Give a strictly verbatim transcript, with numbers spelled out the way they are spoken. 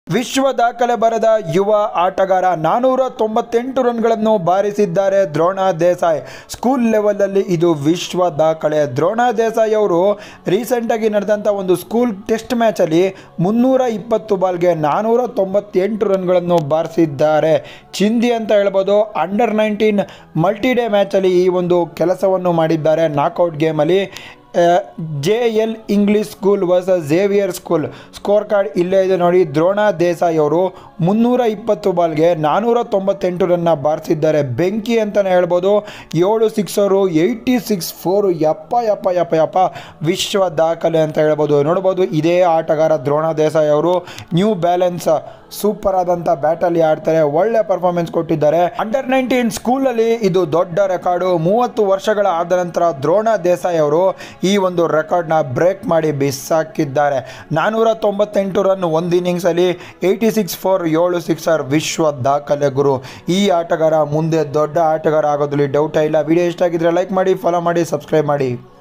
ವಿಶ್ವ ದಾಖಲೆ ಬರೆದ ಯುವ ಆಟಗಾರ ನಾನೂರ ತೊಂಬತ್ತೆಂಟು ರನ್ಗಳನ್ನು ಬಾರಿಸಿದ್ದಾರೆ ದ್ರೋಣ ದೇಸಾಯಿ. ಸ್ಕೂಲ್ ಲೆವೆಲಲ್ಲಿ ಇದು ವಿಶ್ವ ದಾಖಲೆ. ದ್ರೋಣ ದೇಸಾಯಿ ಅವರು ರೀಸೆಂಟಾಗಿ ನಡೆದಂಥ ಒಂದು ಸ್ಕೂಲ್ ಟೆಸ್ಟ್ ಮ್ಯಾಚಲ್ಲಿ ಮುನ್ನೂರ ಇಪ್ಪತ್ತು ಬಾಲ್ಗೆ ನಾನೂರ ತೊಂಬತ್ತೆಂಟು ರನ್ಗಳನ್ನು ಬಾರಿಸಿದ್ದಾರೆ. ಚಿಂದಿ ಅಂತ ಹೇಳ್ಬೋದು. ಅಂಡರ್ ನೈನ್ಟೀನ್ ಮಲ್ಟಿ ಡೇ ಮ್ಯಾಚಲ್ಲಿ ಈ ಒಂದು ಕೆಲಸವನ್ನು ಮಾಡಿದ್ದಾರೆ. ನಾಕೌಟ್ ಗೇಮಲ್ಲಿ J L English school versus Xavier school. Score card ಇಲ್ಲೇ ಇದೆ ನೋಡಿ. ದ್ರೋಣ ದೇಸಾಯಿ ಅವರು ಮುನ್ನೂರ ಇಪ್ಪತ್ತು ಬಾಲ್ಗೆ ನಾನೂರ ತೊಂಬತ್ತೆಂಟು ರನ್ನ ಬಾರಿಸಿದ್ದಾರೆ. ಬೆಂಕಿ ಅಂತಲೇ ಹೇಳ್ಬೋದು. ಏಳು ಸಿಕ್ಸರು, ಏಯ್ಟಿ ಸಿಕ್ಸ್ ಫೋರು, ಯಪ್ಪ ಯಪ್ಪ ಯಪ್ಪ ಯಪ್ಪ ವಿಶ್ವ ದಾಖಲೆ ಅಂತ ಹೇಳ್ಬೋದು. ನೋಡ್ಬೋದು ಇದೇ ಆಟಗಾರ ದ್ರೋಣ ದೇಸಾಯಿ ಅವರು ನ್ಯೂ ಬ್ಯಾಲೆನ್ಸ್ ಸೂಪರ್ ಆದಂಥ ಬ್ಯಾಟಲ್ಲಿ ಆಡ್ತಾರೆ. ಒಳ್ಳೆ ಪರ್ಫಾರ್ಮೆನ್ಸ್ ಕೊಟ್ಟಿದ್ದಾರೆ. ಅಂಡರ್ ನೈನ್ಟೀನ್ ಸ್ಕೂಲಲ್ಲಿ ಇದು ದೊಡ್ಡ ರೆಕಾರ್ಡು. ಮೂವತ್ತು ವರ್ಷಗಳ ಆದ ನಂತರ ದ್ರೋಣ ದೇಸಾಯಿ ಅವರು ಈ ಒಂದು ರೆಕಾರ್ಡ್ನ ಬ್ರೇಕ್ ಮಾಡಿ ಬಿಸಾಕಿದ್ದಾರೆ. ನಾನೂರ ತೊಂಬತ್ತೆಂಟು ರನ್ ಒಂದು ಇನ್ನಿಂಗ್ಸಲ್ಲಿ, ಏಯ್ಟಿ ಸಿಕ್ಸ್ ಫೋರ್, ಏಳು ಸಿಕ್ಸರ್, ವಿಶ್ವ ದಾಖಲೆ ಗುರು. ಈ ಆಟಗಾರ ಮುಂದೆ ದೊಡ್ಡ ಆಟಗಾರ ಆಗೋದ್ರಲ್ಲಿ ಡೌಟೇ ಇಲ್ಲ. ವಿಡಿಯೋ ಇಷ್ಟ ಆಗಿದ್ರೆ ಲೈಕ್ ಮಾಡಿ, ಫಾಲೋ ಮಾಡಿ, ಸಬ್ಸ್ಕ್ರೈಬ್ ಮಾಡಿ.